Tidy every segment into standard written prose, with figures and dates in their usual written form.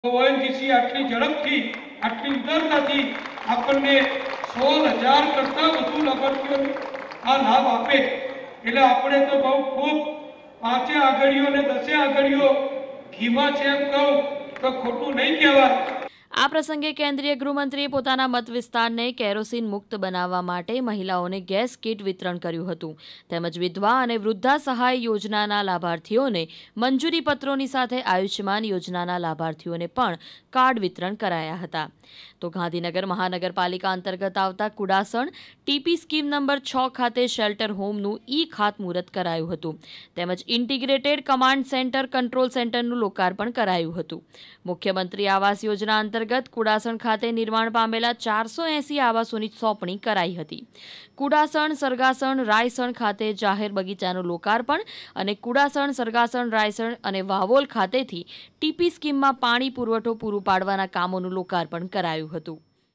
ONGC આટલી ઝડપથી આટલી ઉદારતાથી આપણને 16,000 કરતા વધુ લાભાર્થીઓને આ લાભ આપે એટલે આપણે તો બહુ ખૂબ 5 આંગળીઓ ને 10 આંગળીઓ ઘીમાં છે એમ કહું તો ખોટું નહીં કહેવાય। આ પ્રસંગે કેન્દ્રીય ગૃહમંત્રીએ પોતાના મત વિસ્તારને કેરોસીન મુક્ત બનાવવા માટે મહિલાઓને ગેસ કીટ વિતરણ કર્યું હતું તેમજ વિધવા અને વૃદ્ધા સહાય યોજનાના લાભાર્થીઓને મંજૂરી પત્રોની સાથે આયુષ્યમાન યોજનાના લાભાર્થીઓને પણ કાર્ડ વિતરણ કરાયા હતા। તો ગાંધીનગર મહાનગરપાલિકા અંતર્ગત આવતા કુડાસણ ટીપી સ્કીમ નંબર 6 ખાતે શેલ્ટર હોમનું ખાતમુહૂર્ત કરાયું હતું તેમજ ઇન્ટિગ્રેટેડ કમાન્ડ સેન્ટર કંટ્રોલ સેન્ટરનું લોકાર્પણ કરાયું હતું। મુખ્યમંત્રી આવાસ યોજના अंतर्गत कुडासण खाते निर्माण पामेला 480 आवासोनी सोंपणी कराई हती। कुडासण सरगासण रायसण खाते जाहेर बगीचानुं लोकार्पण अने कुडासण सरगासण रायसण अने वावोल खातेथी टीपी स्कीममां पाणी पुरवठो पूरो पाडवाना कामोनुं लोकार्पण करायुं हतुं।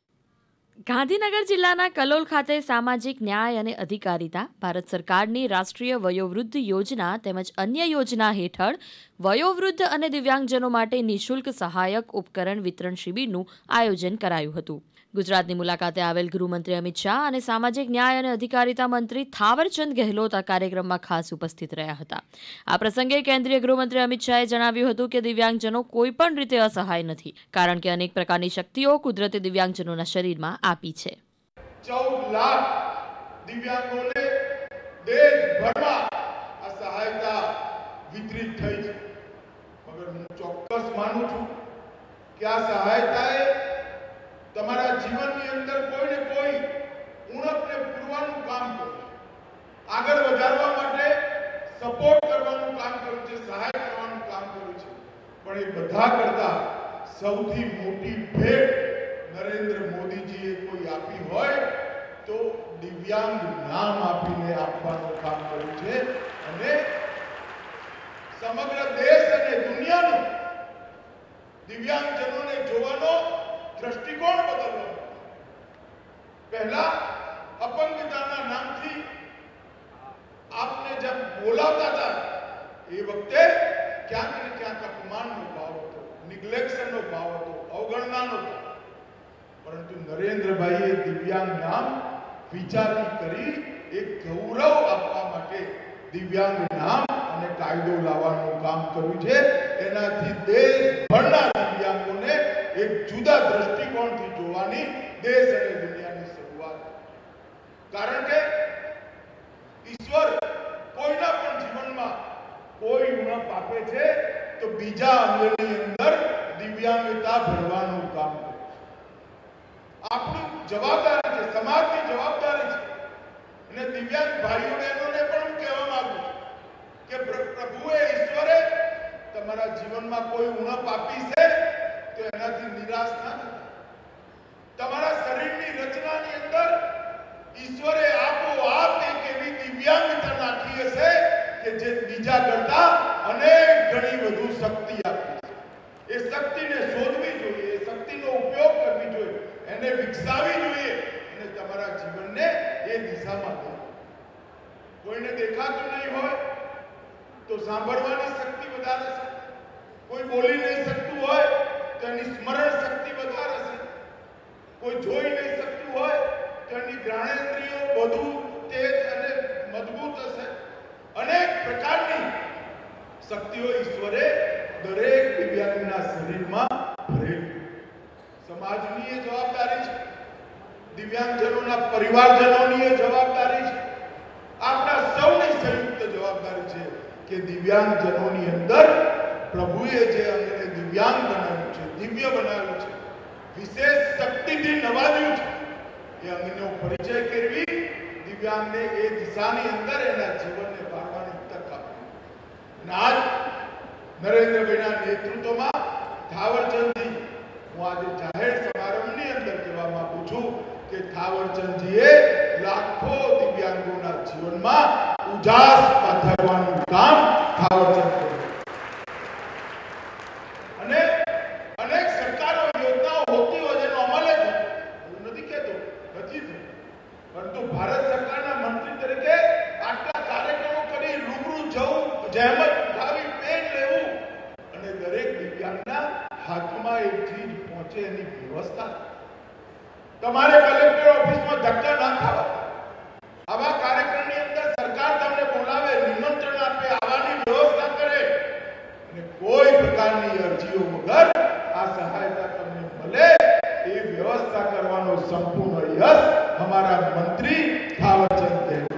गांधीनगर जिल्लाना कलोल खाते सामाजिक न्याय अने अधिकारिता भारत सरकारनी राष्ट्रीय वयोवृद्ध योजना तेमज अन्य योजना हेठळ वयोवृद्ध अने दिव्यांगजनो माटे निःशुल्क सहायक उपकरण वितरण शिबिरनुं आयोजन करायुं हतुं। गुजरातनी मुलाकाते आवेल गृहमंत्री अमित शाह अने सामाजिक न्याय अने अधिकारिता मंत्री थावरचंद गहलोत आ कार्यक्रममां खास उपस्थित रह्या हता। आ प्रसंगे केन्द्रीय गृहमंत्री अमित शाहे जणाव्युं हतुं के दिव्यांगजनो कोईपण रीते असहाय नथी कारण के अनेक प्रकारनी शक्तिओ कुदरते दिव्यांगजनोना शरीरमां आपी छे। 14 लाख दिव्यांगोने देशभरमा आ सहायता वितरित थई छे मगर हूँ चौक्कस मानु छुं के आ सहायताए तमारा जीवननी अंदर कोई ने कोई उणपने पूरवानुं काम कर्युं छे, आगळ वधारवा माटे सपोर्ट करवानुं काम कर्युं छे, सहाय करवानुं काम कर्युं छे। पण ए बधा करता सौथी मोटी भेट नरेंद्र मोदीजीए कोई आपी होय तो दिव्यांग नाम आपीने आपवानुं काम कर्युं छे अने समग्र देश अने दुनियानो दिव्यांगजनोने जोवानो दृष्टिकोण बदलवा। पहला अपंगताना नामथी आपने जब बोलावता था ए वखते क्यांक ने क्यांक अपमाननो भाव हतो, निग्लेक्शननो भाव हतो, अवगणनानो भाव। परंतु नरेंद्रभाईए दिव्यांग नाम विचारी करी एक गौरव आपवा माटे दिव्यांग नाम अने कायदो लावવાનું કામ કર્યું છે। એનાથી દેશભરના દિવ્યાંગોને એક જુદા દૃષ્ટિકોણથી જોવાની દેશ અને દુનિયાની શરૂઆત। કારણ કે ઈશ્વર કોઈના પણ જીવનમાં કોઈ ઉણપ આપે છે તો બીજા અંગની અંદર દિવ્યાંગતા ભરવાનું કામ કરે છે। આપણી જવાબદારી છે, સમાજની જવાબદારી છે અને દિવ્યાંગ ભાઈઓ બહેનોને પણ હું કહેવા માંગુ છું કે પ્રભુએ ઈશ્વરે તમારા જીવનમાં કોઈ ઉણપ આપી છે તો એનાથી નિરાશ ના થતા। તમારા શરીરની રચનાની અંદર ઈશ્વરે આપોઆપ એક એવી દિવ્યાંગતા નાખી હશે કે જે બીજા કરતા અનેક ગણી વધુ શક્તિ આપી છે। એ શક્તિને શોધવી જોઈએ, એ શક્તિનો ઉપયોગ કરવી જોઈએ, એને વિકસાવી જોઈએ અને તમારા જીવનને એ દિશામાં દો। કોઈને દેખાતું નહીં હોય तो सांभळवानी शक्ति वधारे छे, कोई बोली नहीं सकतुं होय तो एनी स्मरण शक्ति वधारे छे, कोई जोई नहीं सकतुं होय तो एनी ज्ञानेन्द्रियो વધુ તેજ અને મજબૂત હશે। अनेक प्रकारनी शक्तिओ ईश्वरे दरेक दिव्यांगना शरीरमां भरेली। समाजनी ए जवाबदारी छे, दिव्यांगजनोना परिवारजनोनी ए जवाबदारी छे, आपणा सौनी संयुक्त जवाबदारी छे કે દિવ્યાંગજનોની અંદર પ્રભુએ જે અંગને દિવ્યાંગ બનાવ્યું છે, દિવ્ય બનાવ્યું છે, વિશેષ શક્તિથી નવાજ્યું છે, એ અંગનો પરિચય કરવી, દિવ્યાંગને એ દિશાની અંદર એના જીવનને પાડવાની તક આપવી। અને આજ નરેન્દ્રભાઈના નેતૃત્વમાં થાવરચંદજી, હું આજે જાહેર સમારંભની અંદર કહેવા માંગુ છું કે થાવરચંદજીએ લાખો દિવ્યાંગોના જીવનમાં ઉજાસ પાથરવાનું કામ થાવરચંદ કર્યું। અને અનેક સરકારો યોજનાઓ હોતી હોય જેનો અમલ જ હું નથી કહેતો નથી થયો, પરંતુ ભારત સરકારના મંત્રી તરીકે આટલા કાર્યક્રમો કરી રૂબરૂ જવું, જહેમત ઉઠાવી, પેન લેવું અને દરેક દિવ્યાંગના હાથમાં एक चीज पहुंचे एनी व्यवस्था તમારે કલેક્ટર ઓફિસમાં ધક્કા ના ખાવા આવા કાર્યક્રમની અંદર સરકાર તમને બોલાવે નિમંત્રણ આપે આવવાની વ્યવસ્થા કરે અને કોઈ પ્રકારની અરજીઓ વગર આ સહાયતા તમને મળે એ વ્યવસ્થા કરવાનો સંપૂર્ણ યશ અમારા મંત્રી થાવરચંદ ગેહલોત।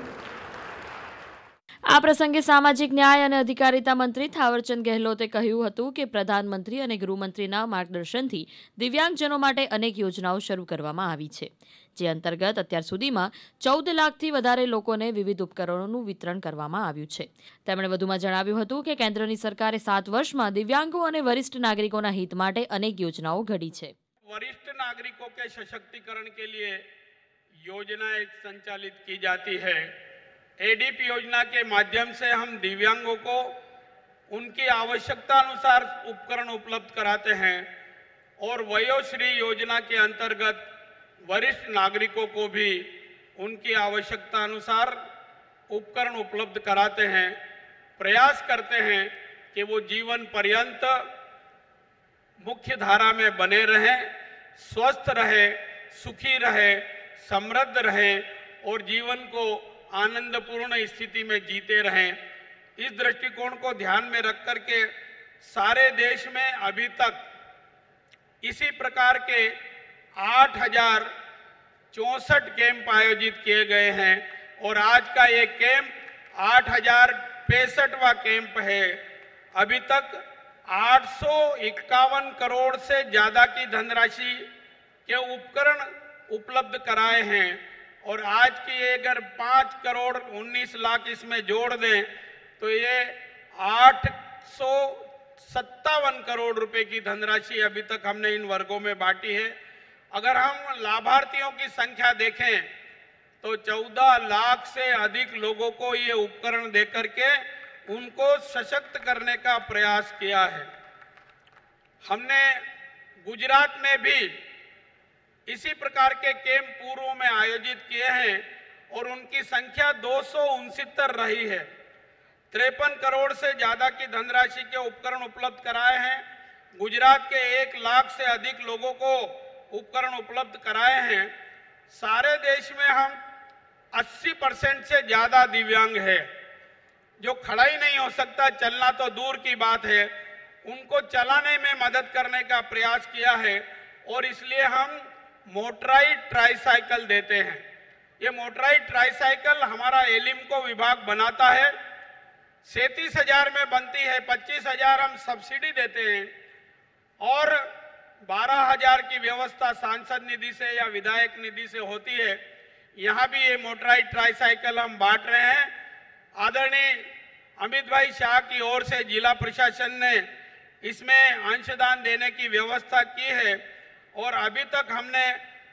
આ પ્રસંગે સામાજિક ન્યાય અને અધિકારિતા મંત્રી થાવરચંદ ગેહલોતે કહ્યું હતું કે પ્રધાનમંત્રી અને ગૃહમંત્રીના માર્ગદર્શનથી દિવ્યાંગજનો માટે અનેક યોજનાઓ શરૂ કરવામાં આવી છે, જે અંતર્ગત અત્યાર સુધીમાં 14 લાખથી વધારે લોકોને વિવિધ ઉપકરણોનું વિતરણ કરવામાં આવ્યું છે। તેમણે વધુમાં જણાવ્યું હતું કે કેન્દ્રની સરકારે 7 વર્ષમાં દિવ્યાંગો અને વરિષ્ઠ નાગરિકોના હિત માટે અનેક યોજનાઓ ઘડી છે। वरिष्ठ नागरिकों के सशक्तिकरण के लिए योजनाएं संचालित की जाती है। एडीपी योजना के माध्यम से हम दिव्यांगों को उनकी आवश्यकता अनुसार उपकरण उपलब्ध कराते हैं और वयोश्री योजना के अंतर्गत वरिष्ठ नागरिकों को भी उनकी आवश्यकता अनुसार उपकरण उपलब्ध कराते हैं। प्रयास करते हैं कि वो जीवन पर्यंत मुख्य धारा में बने रहें, स्वस्थ रहे, सुखी रहे, समृद्ध रहे और जीवन को आनंदपूर्ण स्थिति में जीते रहें। इस दृष्टिकोण को ध्यान में रख करके सारे देश में अभी तक इसी प्रकार के 8,064 कैंप आयोजित किए गए हैं और आज का ये कैंप 8,065वां कैंप है। अभी तक 851 करोड़ से ज्यादा की धनराशि के उपकरण उपलब्ध कराए हैं और आज की अगर 5 करोड़ 19 लाख इसमें जोड़ दें तो ये 857 करोड़ रुपए की धनराशि अभी तक हमने इन वर्गों में बांटी है। अगर हम लाभार्थियों की संख्या देखें तो 14 लाख से अधिक लोगों को ये उपकरण देकर के उनको सशक्त करने का प्रयास किया है। हमने गुजरात में भी इसी प्रकार के कैंप पूर्व में आयोजित किए हैं और उनकी संख्या 269 रही है। 53 करोड़ से ज्यादा की धनराशि के उपकरण उपलब्ध कराए हैं। गुजरात के 1 लाख से अधिक लोगों को उपकरण उपलब्ध कराए हैं। सारे देश में हम 80% से ज्यादा दिव्यांग है जो खड़ा ही नहीं हो सकता, चलना तो दूर की बात है, उनको चलाने में मदद करने का प्रयास किया है और इसलिए हम मोटराइज ट्राईसाइकिल देते हैं। ये मोटराइज ट्राईसाइकिल हमारा एलिम्को विभाग बनाता है, 37,000 में बनती है, 25,000 हम सब्सिडी देते हैं और 12,000 की व्यवस्था सांसद निधि से या विधायक निधि से होती है। यहाँ भी ये मोटराइज ट्राईसाइकिल हम बांट रहे हैं। आदरणीय अमित भाई शाह की ओर से जिला प्रशासन ने इसमें अंशदान देने की व्यवस्था की है और अभी तक हमने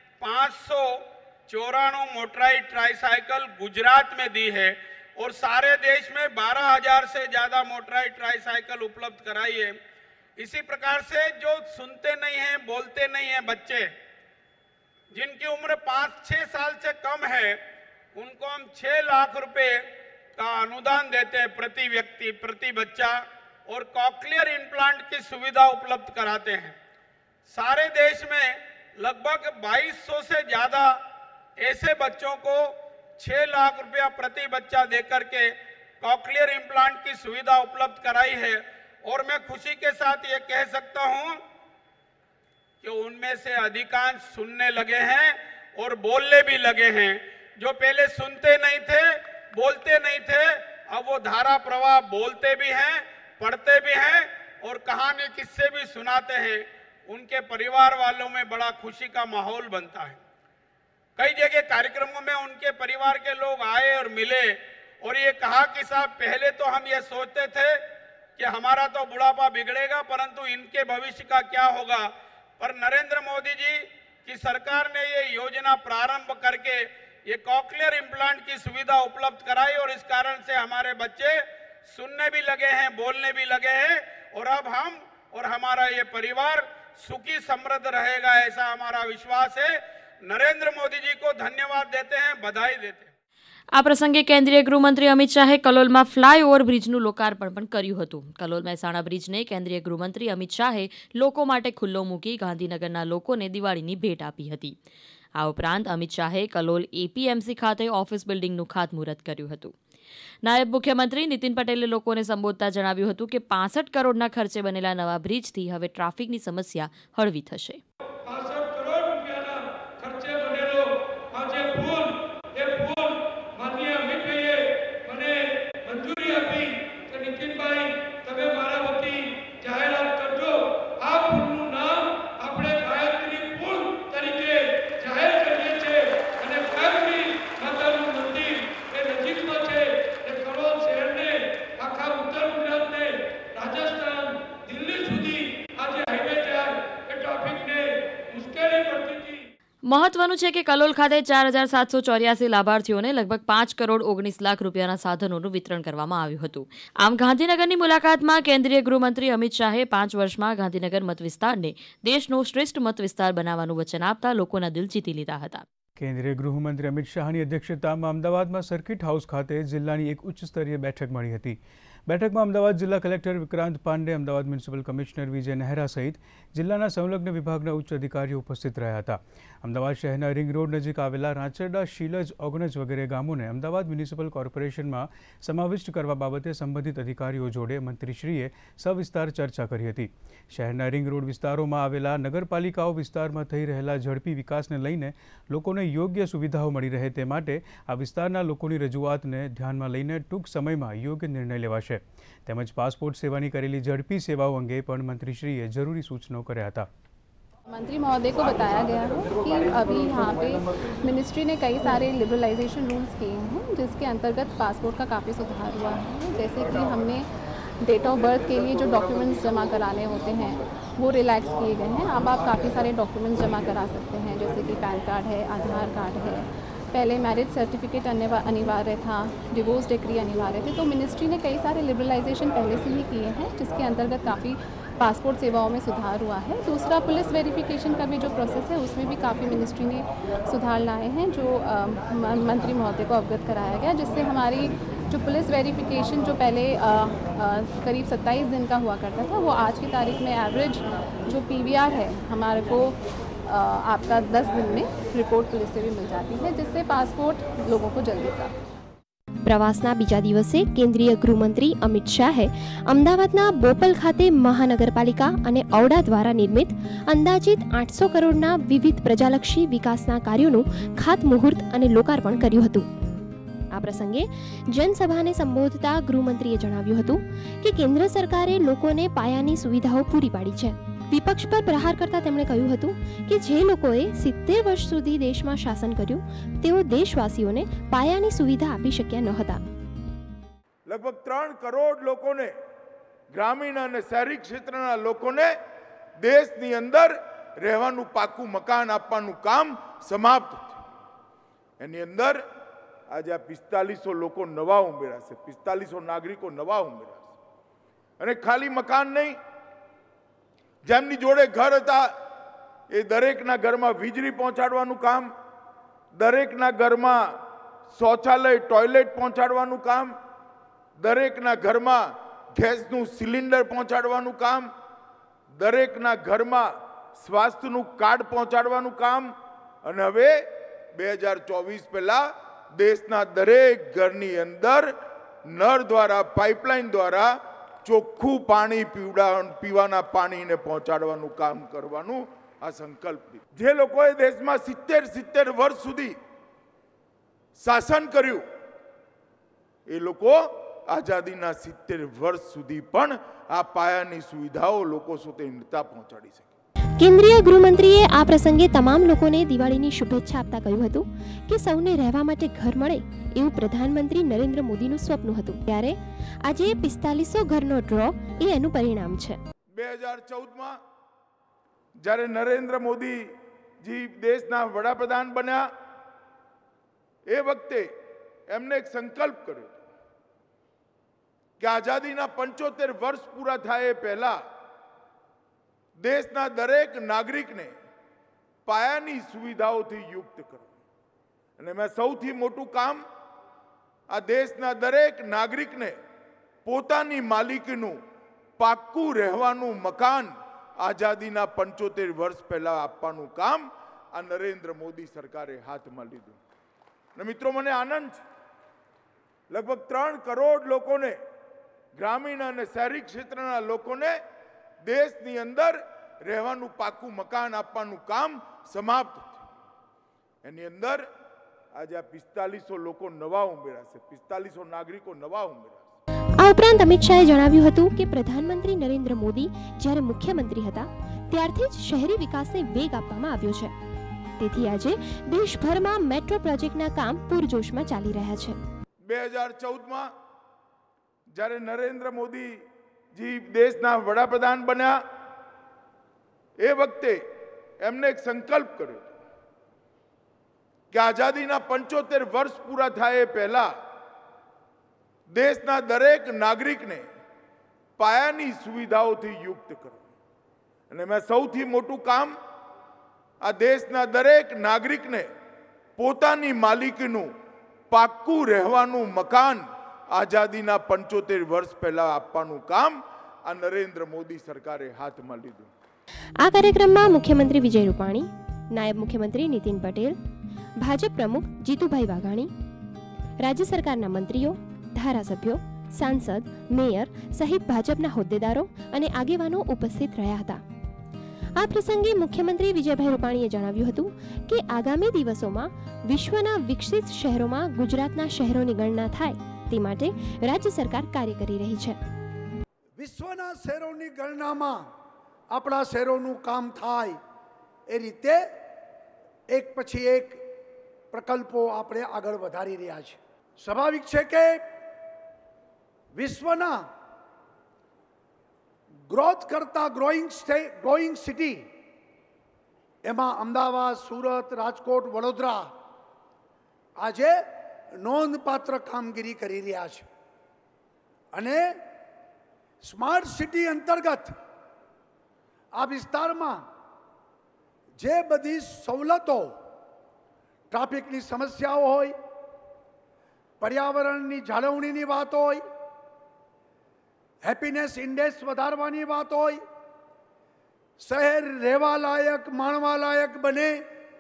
594 मोटराइज ट्राईसाइकिल गुजरात में दी है और सारे देश में 12,000 से ज्यादा मोटराइज ट्राईसाइकिल उपलब्ध कराई है। इसी प्रकार से जो सुनते नहीं हैं, बोलते नहीं हैं बच्चे, जिनकी उम्र 5-6 साल से कम है, उनको हम 6 लाख रुपए का अनुदान देते हैं प्रति व्यक्ति, प्रति बच्चा और कॉक्लियर इम्प्लांट की सुविधा उपलब्ध कराते हैं। सारे देश में लगभग 2200 से ज्यादा ऐसे बच्चों को 6 लाख रुपया प्रति बच्चा देकर के कॉक्लियर इम्प्लांट की सुविधा उपलब्ध कराई है और मैं खुशी के साथ ये कह सकता हूं कि उनमें से अधिकांश सुनने लगे हैं और बोलने भी लगे हैं। जो पहले सुनते नहीं थे, बोलते नहीं थे, अब वो धारा प्रवाह बोलते भी हैं, पढ़ते भी हैं और कहानी किस्से भी सुनाते हैं। उनके परिवार वालों में बड़ा खुशी का माहौल बनता है। कई जगह कार्यक्रमों में उनके परिवार के लोग आए और मिले और ये कहा कि साहब पहले तो हम ये सोचते थे कि हमारा तो बुढ़ापा बिगड़ेगा परंतु इनके भविष्य का क्या होगा, पर नरेंद्र मोदी जी की सरकार ने ये योजना प्रारंभ करके ये कॉक्लियर इम्प्लांट की सुविधा उपलब्ध कराई और इस कारण से हमारे बच्चे सुनने भी लगे हैं, बोलने भी लगे हैं और अब हम और हमारा ये परिवार सुखी समृद्ध रहेगा, ऐसा हमारा विश्वास है। नरेंद्र मोदी जी को धन्यवाद देते हैं, बधाई देते हैं। આ પ્રસંગે કેન્દ્રીય ગૃહમંત્રી અમિત શાહે કલોલમાં ફ્લાયઓવર બ્રિજનું લોકાર્પણ પણ કર્યું હતું. કલોલ મહેસાણા બ્રિજને કેન્દ્રીય ગૃહમંત્રી અમિત શાહે લોકો માટે ખુલ્લો મૂકી ગાંધીનગરના લોકોને દિવાળીની ભેટ આપી હતી. આ ઉપરાંત અમિત શાહે કલોલ એપીએમસી ખાતે ઓફિસ બિલ્ડિંગનું ખાતમુહૂર્ત કર્યું હતું. નાયબ મુખ્યમંત્રી નીતિન પટેલે લોકોને સંબોધતા જણાવ્યું હતું કે 65 કરોડના ખર્ચે બનેલા નવા બ્રિજથી હવે ટ્રાફિકની સમસ્યા હળવી થશે. 65 કરોડ રૂપિયાના ખર્ચે બનેલો આ જે પુલ, એ પુલ માનનીય અમિતભાઈએ મને મંજૂરી આપી કે નીતિનભાઈ તમે મારા વતી જાહેરાત કરજો. આ પુલનું નામ આપણે ગાયત્રી પુલ તરીકે જાહેર કરીએ છીએ અને ગાયત્રી માતાનું મંદિર એ નજીકમાં છે. એ કલોલ શહેરને, આખા ઉત્તર ગુજરાતને, રાજસ્થાન, દિલ્હી સુધી આ જે હાઈવે જાય એ ટ્રાફિકને મુશ્કેલી પડતી હતી. મહત્વનું છે કે કલોલ ખાતે 4784 લાભાર્થીઓને લગભગ 5 કરોડ 19 લાખ રૂપિયાના સાધનોનું વિતરણ કરવામાં આવ્યું હતું. આમ ગાંધીનગરની મુલાકાતમાં કેન્દ્રીય ગૃહમંત્રી અમિત શાહે 5 વર્ષમાં ગાંધીનગર મતવિસ્તારને દેશનો શ્રેષ્ઠ મતવિસ્તાર બનાવવાનું વચન આપતા લોકોના દિલ જીતી લીધા હતા. કેન્દ્રીય ગૃહમંત્રી અમિત શાહની અધ્યક્ષતામાં અમદાવાદમાં સર્કિટ હાઉસ ખાતે જિલ્લાની એક ઉચ્ચ સ્તરીય બેઠક મળી હતી. બેઠકમાં અમદાવાદ જિલ્લા collector Vikrant Pandey, Ahmedabad municipal commissioner Vijay Nehra સહિત જિલ્લાના સંલગ્ન વિભાગના ઉચ્ચ અધિકારીઓ ઉપસ્થિત રહ્યા હતા. અમદાવાદ શહેરના રિંગ રોડ નજીક આવેલા રાંચરડા, શીલજ, ઓગણજ વગેરે ગામોને અમદાવાદ મ્યુનિસિપલ કોર્પોરેશનમાં સમાવિષ્ટ કરવા બાબતે સંબંધિત અધિકારીઓ જોડે મંત્રીશ્રીએ સવિસ્તાર ચર્ચા કરી હતી. શહેરના રિંગ રોડ વિસ્તારોમાં આવેલા નગરપાલિકાઓ વિસ્તારમાં થઈ રહેલા ઝડપી વિકાસને લઈને લોકોને યોગ્ય સુવિધાઓ મળી રહે તે માટે આ વિસ્તારના લોકોની રજૂઆતને ધ્યાનમાં લઈને ટૂંક સમયમાં યોગ્ય નિર્ણય લેવાશે. તેમજ પાસપોર્ટ सेवानी करेली झड़पी सेवाओं अंगे पण मंत्रीश्रीए जरूरी सूचनाओं कर्या था. मंत्री महोदय को बताया गया है कि अभी यहाँ पे मिनिस्ट्री ने कई सारे लिबरलाइजेशन रूल्स किए हैं जिसके अंतर्गत पासपोर्ट का काफ़ी सुधार हुआ है. जैसे कि हमने डेट ऑफ बर्थ के लिए जो डॉक्यूमेंट्स जमा कराने होते हैं वो रिलैक्स किए गए हैं. अब आप काफ़ी सारे डॉक्यूमेंट्स जमा करा सकते हैं जैसे कि पैन कार्ड है, आधार कार्ड है. पहले मैरिज सर्टिफिकेट अनिवार्य था, डिवोर्स डिक्री अनिवार्य थे. तो मिनिस्ट्री ने कई सारे लिबरलाइजेशन पहले से ही किए हैं जिसके अंतर्गत काफ़ी पासपोर्ट सेवाओं में सुधार हुआ है. दूसरा, पुलिस वेरिफिकेशन का भी जो प्रोसेस है उसमें भी काफ़ी मिनिस्ट्री ने सुधार लाए हैं जो मंत्री महोदय को अवगत कराया गया, जिससे हमारी जो पुलिस वेरिफिकेशन जो पहले करीब 27 दिन का हुआ करता था वो आज की तारीख में एवरेज जो PVR है हमारे को आपका 10 दिन में रिपोर्ट पुलिस से भी मिल जाती है, जिससे पासपोर्ट लोगों को जल्दी प्राप्त. પ્રવાસના બીજા દિવસે કેન્દ્રીય ગૃહમંત્રી અમિત શાહે અમદાવાદના બોપલ ખાતે મહાનગરપાલિકા અને ઔડા દ્વારા નિર્મિત અંદાજિત 800 કરોડના વિવિધ પ્રજાલક્ષી વિકાસના કાર્યોનું ખાતમુહૂર્ત અને લોકાર્પણ કર્યું હતું. આ પ્રસંગે જનસભાને સંબોધતા ગૃહમંત્રીએ જણાવ્યું હતું કે કેન્દ્ર સરકારે લોકોને પાયાની સુવિધાઓ પૂરી પાડી છે. વિપક્ષ પર પ્રહાર કરતા તેમણે કહ્યું હતું કે જે લોકોએ 70 વર્ષ સુધી દેશમાં શાસન કર્યું તેઓ દેશવાસીઓને પાયાની સુવિધા આપી શક્યા ન હતા. લગભગ 3 કરોડ લોકોને, ગ્રામીણ અને શહેરી ક્ષેત્રના લોકોને દેશની અંદર રહેવાનું પાકું મકાન આપવાનું કામ સમાપ્ત થયું. એની અંદર આજે આ 4500 લોકો નવા ઉમેરાશે, 4500 નાગરિકો નવા ઉમેરાશે. અને ખાલી મકાન નહીં, જેમની જોડે ઘર હતા એ દરેકના ઘરમાં વીજળી પહોંચાડવાનું કામ, દરેકના ઘરમાં શૌચાલય, ટોયલેટ પહોંચાડવાનું કામ, દરેકના ઘરમાં ગેસનું સિલિન્ડર પહોંચાડવાનું કામ, દરેકના ઘરમાં સ્વાસ્થ્યનું કાર્ડ પહોંચાડવાનું કામ. અને હવે 2024 પહેલા દેશના દરેક ઘરની અંદર નળ દ્વારા, પાઇપલાઇન દ્વારા ચોખ્ખું પાણી પીવાના પાણીને પહોંચાડવાનું કામ કરવાનું આ સંકલ્પ. જે લોકોએ દેશમાં 70 વર્ષ સુધી શાસન કર્યું એ લોકો આઝાદીના 70 વર્ષ સુધી પણ આ પાયાની સુવિધાઓ લોકો સુધી નતા પહોંચાડી શકે. કેન્દ્રીય ગૃહમંત્રીએ આ પ્રસંગે તમામ લોકોને દિવાળીની શુભેચ્છા આપતા કહ્યું હતું કે સૌને રહેવા માટે ઘર મળે એવું પ્રધાનમંત્રી નરેન્દ્ર મોદીનું સ્વપ્ન હતું. ત્યારે આજે 4500 ઘરનો ડ્રો એ એનું પરિણામ છે. 2014માં જ્યારે નરેન્દ્ર મોદીજી દેશના વડાપ્રધાન બન્યા એ વખતે એમને એક સંકલ્પ કર્યો કે આઝાદીના 75 વર્ષ પૂરા થાય એ પહેલા દેશના દરેક નાગરિકને પાયાની સુવિધાઓથી યુક્ત કરવું. અને મેં સૌથી મોટું કામ આ દેશના દરેક નાગરિકને પોતાની માલિકીનું પાક્કું રહેવાનું મકાન આઝાદીના 75 વર્ષ પહેલા આપવાનું કામ આ નરેન્દ્ર મોદી સરકારે હાથમાં લીધું. અને મિત્રો, મને આનંદ છે, લગભગ 3 કરોડ લોકોને, ગ્રામીણ અને શહેરી ક્ષેત્રના લોકોને દેશની અંદર રહેવાનું પાક્કું મકાન આપવાનું કામ સમાપ્ત થયું. એની અંદર આજે આ 4500 લોકો નવા ઉમેરાશે, 4500 નાગરિકો નવા ઉમેરાશે. આ ઉપરાંત અમિત શાહે જણાવ્યું હતું કે પ્રધાનમંત્રી નરેન્દ્ર મોદી જ્યારે મુખ્યમંત્રી હતા ત્યારથી જ શહેરી વિકાસને વેગ આપવામાં આવ્યો છે. તેથી આજે દેશભરમાં મેટ્રો પ્રોજેક્ટના કામ પૂરજોશમાં ચાલી રહ્યા છે. 2014માં જ્યારે નરેન્દ્ર મોદીજી દેશના વડાપ્રધાન બન્યા, એ વખતે એમને એક સંકલ્પ કર્યો કે આઝાદીના 75 વર્ષ પૂરા થાય એ પહેલા દેશના દરેક નાગરિકને પાયાની સુવિધાઓથી યુક્ત કરવું. અને મેં સૌથી મોટું કામ આ દેશના દરેક નાગરિકને પોતાની માલિકીનું પાક્કું રહેવાનું મકાન આઝાદીના 75 વર્ષ પહેલા આપવાનું કામ આ નરેન્દ્ર મોદી સરકારે હાથમાં લીધું. આ કાર્યક્રમમાં મુખ્યમંત્રી વિજય રૂપાણી, નાયબ મુખ્યમંત્રી નીતિન પટેલ, ભાજપ પ્રમુખ જીતુભાઈ વાઘાણી, રાજ્ય સરકારના મંત્રીઓ, ધારાસભ્યો, સાંસદ, મેયર સહિત ભાજપના હોદ્દેદારો અને આગેવાનો ઉપસ્થિત રહ્યા હતા. આ પ્રસંગે મુખ્યમંત્રી વિજયભાઈ રૂપાણીએ જણાવ્યું હતું કે આગામી દિવસોમાં વિશ્વના વિકસિત શહેરોમાં ગુજરાતના શહેરોની ગણના થાય તે માટે રાજ્ય સરકાર કાર્ય કરી રહી છે. વિશ્વના શહેરોની ગણનામાં આપણા શહેરોનું કામ થાય એ રીતે એક પછી એક પ્રકલ્પો આપણે આગળ વધારી રહ્યા છે. સ્વાભાવિક છે કે વિશ્વના ગ્રોથ કરતા ગ્રોઈંગ સિટી એમાં અમદાવાદ, સુરત, રાજકોટ, વડોદરા આજે નોંધપાત્ર કામગીરી કરી રહ્યા છે. અને સ્માર્ટ સિટી અંતર્ગત આ વિસ્તારમાં જે બધી સવલતો, ટ્રાફિકની સમસ્યાઓ હોય, પર્યાવરણની જાળવણીની વાત હોય, હેપીનેસ ઇન્ડેક્સ વધારવાની વાત હોય, શહેર રહેવા લાયક, માણવા લાયક બને,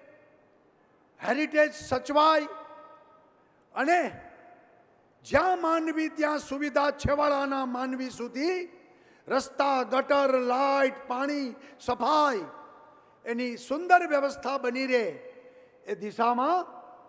હેરિટેજ સચવાય અને જ્યાં માનવી ત્યાં સુવિધા છેવાડાના માનવી સુધી રસ્તા, ગટર, લાઇટ, પાણી, સફાઈ એની સુંદર વ્યવસ્થા બની રહે એ દિશામાં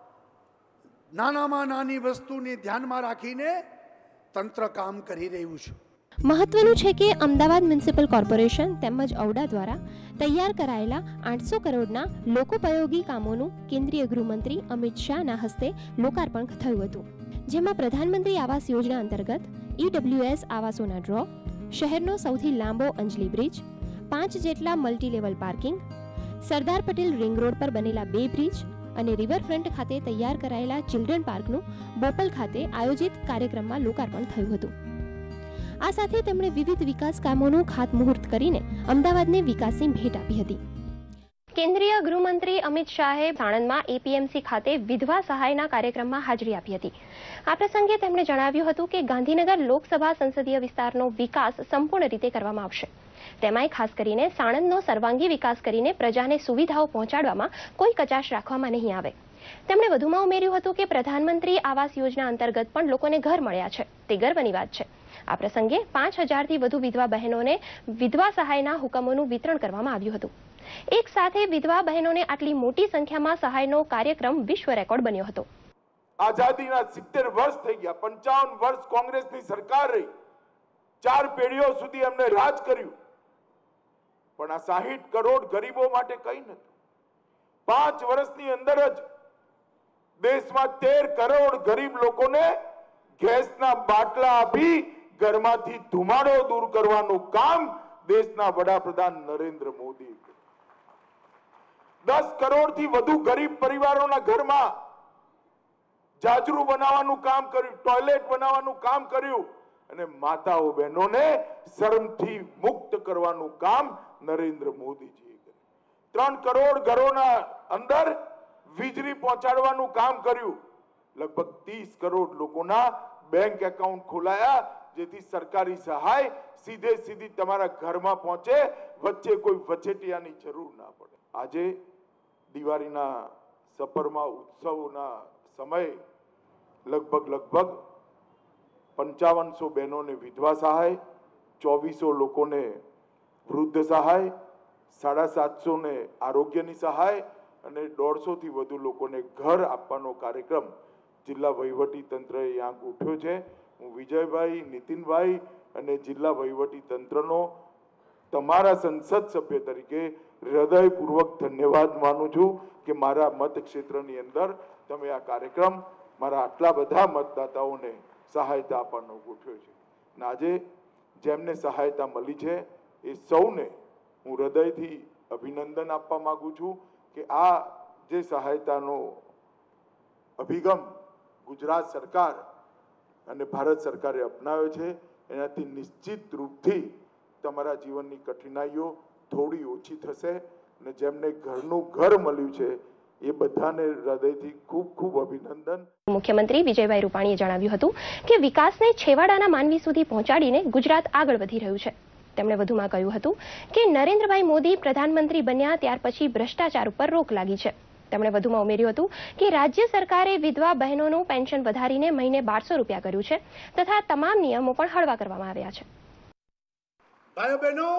નાનામાં નાની વસ્તુને ધ્યાનમાં રાખીને તંત્ર કામ કરી રહ્યું છે. મહત્વનું છે કે અમદાવાદ મ્યુનિસિપલ કોર્પોરેશન તેમજ ઔડા દ્વારા તૈયાર કરાયેલા 800 કરોડના લોકોપયોગી કામોનું કેન્દ્રીય ગૃહમંત્રી અમિત શાહના હસ્તે લોકાર્પણ થયું હતું. જેમાં પ્રધાનમંત્રી આવાસ યોજના અંતર્ગત EWS આવાસોના ડ્રો, શહેરનો સૌથી લાંબો અંજલી બ્રિજ, 5 જેટલા multi level parking, Sardar Patel ring road પર બનેલા 2 બ્રિજ અને રિવરફ્રન્ટ ખાતે તૈયાર કરાયેલા ચિલ્ડ્રન પાર્કનું બોપલ ખાતે આયોજિત કાર્યક્રમમાં લોકાર્પણ થયું હતું. આ સાથે તેમણે વિવિધ વિકાસ કામોનું ખાતમુહૂર્ત કરીને અમદાવાદને વિકાસની ભેટ આપી હતી. કેન્દ્રીય ગૃહમંત્રી અમિત શાહે સાણંદમાં APMC ખાતે વિધવા સહાયના કાર્યક્રમમાં હાજરી આપી હતી. આ પ્રસંગે તેમણે જણાવ્યું હતું કે ગાંધીનગર લોકસભા સંસદીય વિસ્તારનો વિકાસ સંપૂર્ણ રીતે કરવામાં આવશે. તેમાંય ખાસ કરીને સાણંદનો સર્વાંગી વિકાસ કરીને પ્રજાને સુવિધાઓ પહોંચાડવામાં કોઈ કચાશ રાખવામાં નહીં આવે. તેમણે વધુમાં ઉમેર્યું હતું કે પ્રધાનમંત્રી આવાસ યોજના અંતર્ગત પણ લોકોને ઘર મળ્યા છે, તે ગર્વની વાત છે. આ પ્રસંગે 5000થી વધુ વિધવા બહેનોને વિધવા સહાયના હુકમોનું વિતરણ કરવામાં આવ્યું હતું. એક સાથે વિધવા બહેનોને આટલી મોટી સંખ્યામાં સહાયનો કાર્યક્રમ વિશ્વ રેકોર્ડ બન્યો હતો. આઝાદીના 70 વર્ષ થઈ ગયા, 55 વર્ષ કોંગ્રેસની સરકાર રહી, 4 પેઢીઓ સુધી એમને રાજ કર્યું, પણ આ 60 કરોડ ગરીબો માટે કંઈ નથી. 5 વર્ષની અંદર જ દેશમાં 13 કરોડ ગરીબ લોકોને ગેસના બાટલા આપી ઘરમાંથી ધુમાડો દૂર કરવાનું કામ દેશના વડાપ્રધાન નરેન્દ્ર મોદી. 10 કરોડથી વધુ ગરીબ પરિવારોના ઘરમાં જાજરૂ બનાવવાનું કામ કર્યું, ટોયલેટ બનાવવાનું કામ કર્યું અને માતાઓ બહેનોને શરમથી મુક્ત કરવાનું કામ નરેન્દ્ર મોદીજીએ કર્યું. 3 કરોડ ઘરોના અંદર વીજળી પહોંચાડવાનું કામ કર્યું. लगभग 30 करोड़ लोगोना बैंक एकाउंट खोलाया, जेथी सरकारी सहाय सीधे सीधी तमारा घर में पहुंचे, वच्चे कोई वचेटियानी जरूर ना पड़े। आजे दिवाळीना सपरमा उत्सवना समय लगभग 5500 बहनों ने विधवा सहाय, 2400 लोगों ने वृद्ध सहाय, 750 ने आरोग्यनी सहाय અને 150 થી વધુ લોકોને ઘર આપવાનો કાર્યક્રમ જિલ્લા વહીવટી તંત્રએ यहाँ ઉઠ્યો છે। હું વિજયભાઈ, નીતિનભાઈ અને જિલ્લા વહીવટી તંત્રનો તમારા સંસદ સભ્ય તરીકે હૃદયપૂર્વક ધન્યવાદ માનું છું કે મારા મતક્ષેત્રની અંદર તમે આ કાર્યક્રમ મારા આટલા બધા મતદાતાઓને સહાયતા આપવાનો ગોઠવ્યો છે। અને આજે જેમને સહાયતા મળી છે એ સૌને હું હૃદયથી અભિનંદન આપવા માંગુ છું કે આ જે સહાયતાનો અભિગમ ગુજરાત સરકાર અને ભારત સરકારે અપનાવ્યો છે એનાથી નિશ્ચિત રૂપથી તમારા જીવનની કઠિનાઈઓ થોડી ઓછી થશે અને જેમને ઘરનું ઘર મળ્યું છે એ બધાને હૃદયથી ખૂબ ખૂબ અભિનંદન। મુખ્યમંત્રી વિજયભાઈ રૂપાણીએ જણાવ્યું હતું કે વિકાસને છેવાડાના માનવી સુધી પહોંચાડીને ગુજરાત આગળ વધી રહ્યું છે। તેમણે વધુમાં કહ્યું હતું કે નરેન્દ્રભાઈ મોદી પ્રધાનમંત્રી બન્યા ત્યાર પછી ભ્રષ્ટાચાર ઉપર રોક લાગી છે। તેમણે વધુમાં ઉમેર્યું હતું કે રાજ્ય સરકારે વિધવા બહેનોનું પેન્શન વધારીને મહિને 1200 રૂપિયા કર્યું છે તથા તમામ નિયમો પણ હળવા કરવામાં આવ્યા છે। ભાઈઓ બહેનો,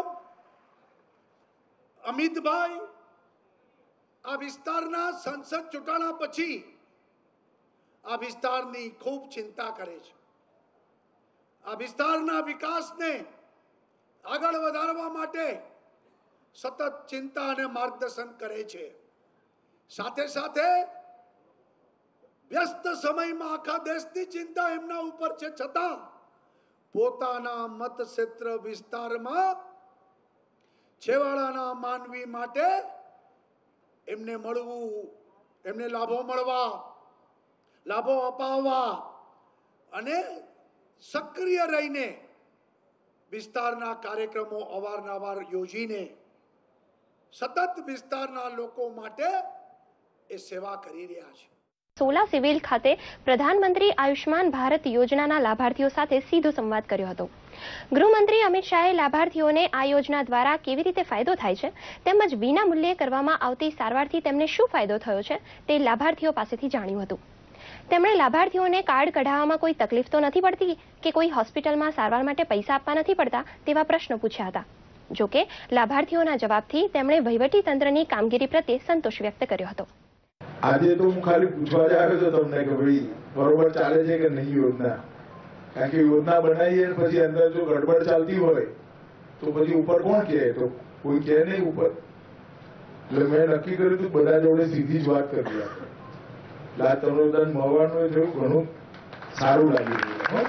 અમિતભાઈ આ વિસ્તારના સંસદ ચૂંટણા પછી આ વિસ્તારની ખૂબ ચિંતા કરે છે। આ વિસ્તારના વિકાસને આગળ વધારવા માટે સતત ચિંતા અને માર્ગદર્શન કરે છે। સાથે સાથે વ્યસ્ત સમયમાં આખા દેશની ચિંતા એમના ઉપર છે, છતાં પોતાના મતક્ષેત્ર વિસ્તારમાં છેવાડાના માનવી માટે એમને મળવું, એમને લાભો મળવા, લાભો અપાવવા અને સક્રિય રહીને વિસ્તારના કાર્યક્રમો અવારનવાર યોજીને સતત વિસ્તારના લોકો માટે એ સેવા કરી રહ્યા છે। સોલા સિવિલ ખાતે પ્રધાનમંત્રી આયુષ્માન ભારત યોજનાના લાભાર્થીઓ સાથે સીધો સંવાદ કર્યો હતો। ગૃહમંત્રી અમિત શાહે લાભાર્થીઓને આ યોજના દ્વારા કેવી રીતે ફાયદો થાય છે તેમજ વિના મૂલ્યે કરવામાં આવતી સારવારથી તેમને શું ફાયદો થયો છે તે લાભાર્થીઓ પાસેથી જાણ્યું હતું। તેમણે લાભાર્થીઓને કાર્ડ કઢાવવામાં કોઈ તકલીફ તો નથી પડતી કે કોઈ હોસ્પિટલમાં સારવાર માટે પૈસા આપવા નથી પડતા તેવા પ્રશ્નો પૂછ્યા હતા। જો કે લાભાર્થીઓના જવાબથી તેમણે વહીવટી તંત્રની કામગીરી પ્રત્યે સંતોષ વ્યક્ત કર્યો હતો। આજે તો હું ખાલી પૂછવા જ આવ્યો હતો તમને કે ભાઈ બરોબર ચાલે છે કે નહીં યોજના, કારણ કે યોજના બનાવીએ પછી અંદર જો ગડબડ ચાલતી હોય તો પછી ઉપર કોણ કહે? તો કોઈ કહે નહીં ઉપર। એટલે મેં નક્કી કર્યું હતું બધા જોડે સીધી જ વાત કરી આપણે। આ તનોદાન મળવાનું થયું, ઘણું સારું લાગી રહ્યું।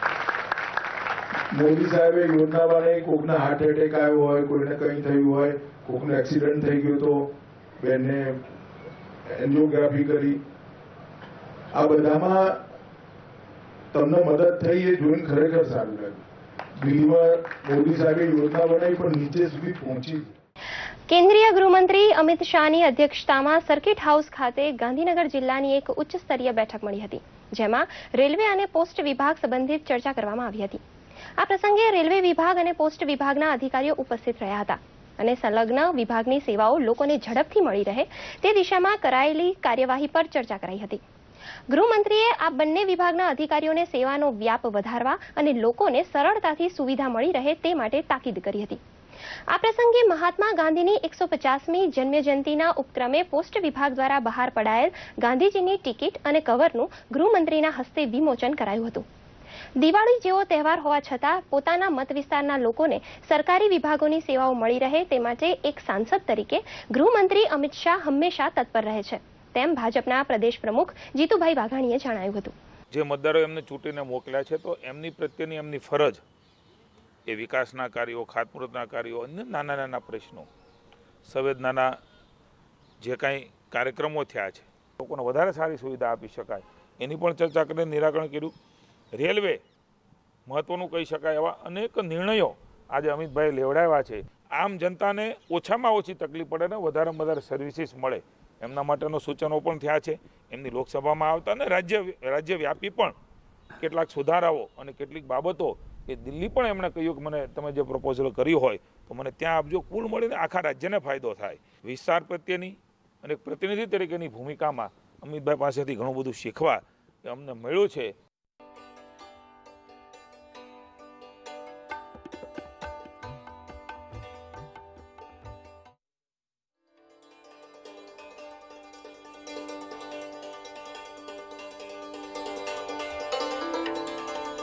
મોદી સાહેબે યોજના બનાવી, કોકના હાર્ટ એટેક આવ્યો હોય, કોઈને કંઈ થયું હોય, કોકને એક્સિડન્ટ થઈ ગયો તો બેનને એન્જિયોગ્રાફી કરી, આ બધામાં તમને મદદ થઈ એ જોઈને ખરેખર સારું લાગ્યું। દિલ્હીમાં મોદી સાહેબે યોજના બનાવી પણ નીચે સુધી પહોંચી। કેન્દ્રીય ગૃહમંત્રી અમિત શાહની અધ્યક્ષતામાં સર્કિટ હાઉસ ખાતે ગાંધીનગર જિલ્લાની એક ઉચ્ચ સ્તરીય બેઠક મળી હતી, જેમાં રેલવે અને પોસ્ટ વિભાગ સંબંધિત ચર્ચા કરવામાં આવી હતી। આ પ્રસંગે રેલવે વિભાગ અને પોસ્ટ વિભાગના અધિકારીઓ ઉપસ્થિત રહ્યા હતા અને સંલગ્ન વિભાગની સેવાઓ લોકોને ઝડપથી મળી રહે તે દિશામાં કરાયેલી કાર્યવાહી પર ચર્ચા કરાઈ હતી। ગૃહમંત્રીએ આ બંને વિભાગના અધિકારીઓને સેવાનો વ્યાપ વધારવા અને લોકોને સરળતાથી સુવિધા મળી રહે તે માટે તાકીદ કરી હતી। આ પ્રસંગે મહાત્મા ગાંધીની 150મી જન્મજયંતિના ઉપક્રમે પોસ્ટ વિભાગ દ્વારા બહાર પડાયેલ ગાંધીજીની ટિકિટ અને કવરનું ગૃહમંત્રીના હસ્તે વિમોચન કરાયું હતું। દિવાળી જેવો તહેવાર હોવા છતાં પોતાના મત વિસ્તારના લોકોને સરકારી વિભાગોની સેવાઓ મળી રહે તે માટે એક સાંસદ તરીકે ગૃહમંત્રી અમિત શાહ હંમેશા તત્પર રહે છે, તેમ ભાજપના પ્રદેશ પ્રમુખ જીતુભાઈ વાઘાણીએ જણાવ્યું હતું। જે મતદારો એમને ચૂંટીને મોકલ્યા છે તો એમની પ્રત્યેની એમની ફરજ એ વિકાસના કાર્યો, ખાતમુહૂર્તના કાર્યો, અન્ય નાના નાના પ્રશ્નો, સંવેદનાના જે કાંઈ કાર્યક્રમો થયા છે લોકોને વધારે સારી સુવિધા આપી શકાય એની પણ ચર્ચા કરીને નિરાકરણ કર્યું। રેલવે મહત્વનું કહી શકાય એવા અનેક નિર્ણયો આજે અમિતભાઈ લેવડાવ્યા છે। આમ જનતાને ઓછામાં ઓછી તકલીફ પડે ને વધારેમાં વધારે સર્વિસીસ મળે એમના માટેનો સૂચનો પણ થયા છે. એમની લોકસભામાં આવતા ને રાજ્યવ્યાપી પણ કેટલાક સુધારાઓ અને કેટલીક બાબતો કે દિલ્હી પણ એમણે કહ્યું કે મને તમે જે પ્રપોઝલ કર્યું હોય તો મને ત્યાં આપજો. કુલ મળીને આખા રાજ્યને ફાયદો થાય. વિસ્તાર પ્રત્યેની અને પ્રતિનિધિ તરીકેની ભૂમિકામાં અમિતભાઈ પાસેથી ઘણું બધું શીખવા અમને મળ્યું છે.